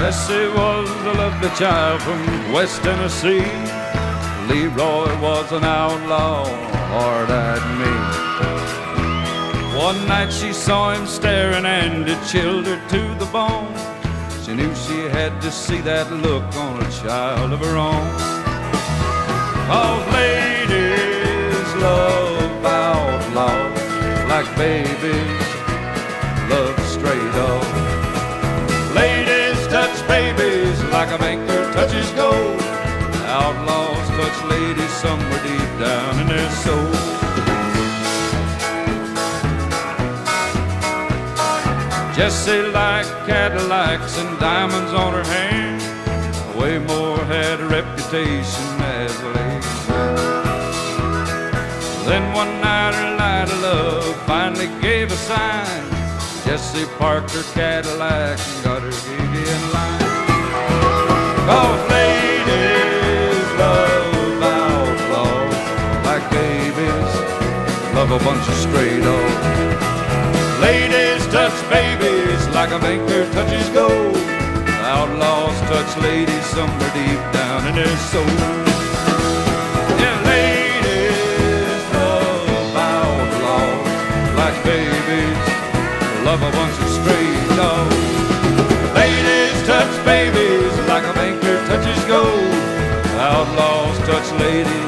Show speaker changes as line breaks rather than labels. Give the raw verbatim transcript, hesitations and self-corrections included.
Bessie was a lovely child from West Tennessee. Leroy was an outlaw, hard-eyed me. One night she saw him staring and it chilled her to the bone. She knew she had to see that look on a child of her own. 'Cause ladies love outlaws like babies love stray dogs. Ladies touch babies like a banker touches gold. Outlaws touch ladies somewhere deep down in their soul. Jessi liked Cadillacs and diamonds on her hand. Waymore had a reputation as a lady. Then one night her light of love finally gave a sign. Jessi parked her Cadillac and got her gig in line. 'Cause ladies love outlaws like babies love a bunch of stray dogs. Ladies touch babies like a banker touches gold. Outlaws touch ladies somewhere deep down in their soul. Yeah, ladies love outlaws like babies love a bunch of stray dogs. Ladies touch babies like a banker touches gold. Outlaws touch ladies